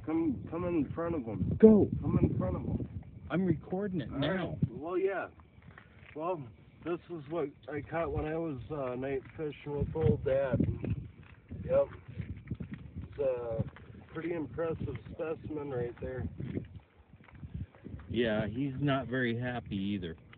Come in front of him. Go. Come in front of him. I'm recording it All now. right. Well, yeah. Well, this is what I caught when I was night fishing with old Dad. Yep. It's a pretty impressive specimen right there. Yeah, he's not very happy either.